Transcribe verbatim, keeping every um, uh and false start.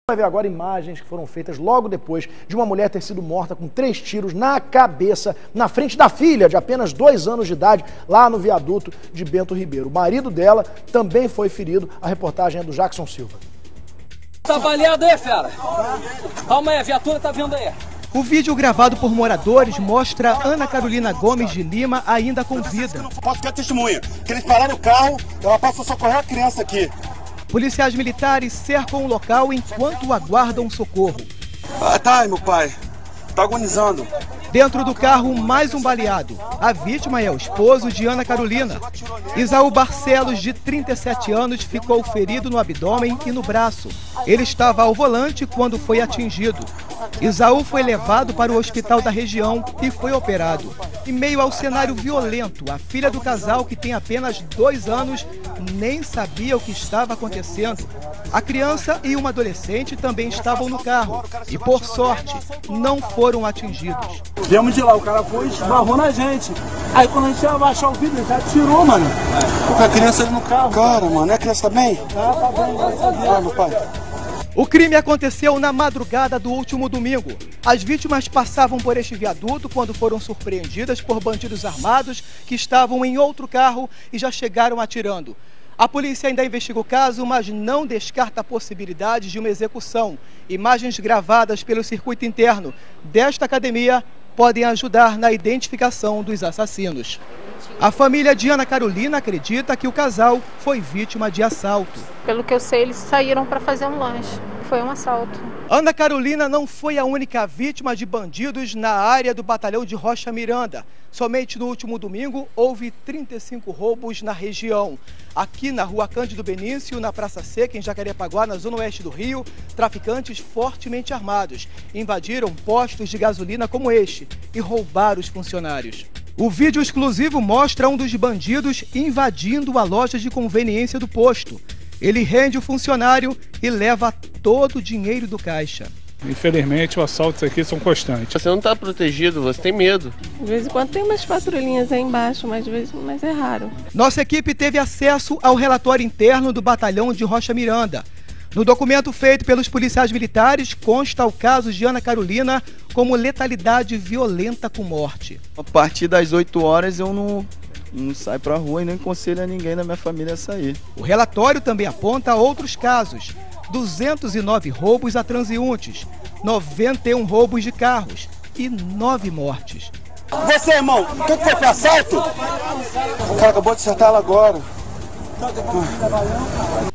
Vai ver agora imagens que foram feitas logo depois de uma mulher ter sido morta com três tiros na cabeça, na frente da filha de apenas dois anos de idade, lá no viaduto de Bento Ribeiro. O marido dela também foi ferido. A reportagem é do Jackson Silva. Tá baleado aí, fera? Calma aí, a viatura tá vindo aí. O vídeo gravado por moradores mostra Ana Carolina Gomes de Lima ainda com vida. Não posso ficar testemunha, que eles pararam o carro, ela passou a socorrer a criança aqui. Policiais militares cercam o local enquanto aguardam socorro. Ah, tá, meu pai. Tá agonizando. Dentro do carro, mais um baleado. A vítima é o esposo de Ana Carolina. Isaú Barcelos, de trinta e sete anos, ficou ferido no abdômen e no braço. Ele estava ao volante quando foi atingido. Isaú foi levado para o hospital da região e foi operado. Em meio ao cenário violento, a filha do casal, que tem apenas dois anos, nem sabia o que estava acontecendo. A criança e uma adolescente também estavam no carro e, por sorte, não foram atingidos. Viemos de lá, o cara foi e esbarrou na gente. Aí quando a gente ia abaixar o vidro, ele já tirou, mano. Com a criança ali no carro. Cara, mano, é a criança bem? Ah, tá bem, graças a Deus. Ah, meu pai. O crime aconteceu na madrugada do último domingo. As vítimas passavam por este viaduto quando foram surpreendidas por bandidos armados que estavam em outro carro e já chegaram atirando. A polícia ainda investiga o caso, mas não descarta a possibilidade de uma execução. Imagens gravadas pelo circuito interno desta academia podem ajudar na identificação dos assassinos. A família de Ana Carolina acredita que o casal foi vítima de assalto. Pelo que eu sei, eles saíram para fazer um lanche. Foi um assalto. Ana Carolina não foi a única vítima de bandidos na área do batalhão de Rocha Miranda. Somente no último domingo houve trinta e cinco roubos na região. Aqui na rua Cândido Benício, na Praça Seca, em Jacarepaguá, na zona oeste do Rio, traficantes fortemente armados invadiram postos de gasolina como este e roubaram os funcionários. O vídeo exclusivo mostra um dos bandidos invadindo a loja de conveniência do posto. Ele rende o funcionário e leva todo o dinheiro do caixa. Infelizmente, os assaltos aqui são constantes. Você não está protegido, você tem medo. De vez em quando tem umas patrulhinhas aí embaixo, mas, de vez, mas é raro. Nossa equipe teve acesso ao relatório interno do batalhão de Rocha Miranda. No documento feito pelos policiais militares, consta o caso de Ana Carolina como letalidade violenta com morte. A partir das oito horas eu não, não saio pra rua e nem aconselho a ninguém da minha família a sair. O relatório também aponta outros casos. duzentos e nove roubos a transeuntes, noventa e um roubos de carros e nove mortes. Você, irmão, o que foi? Foi assalto? O cara acabou de acertar ela agora.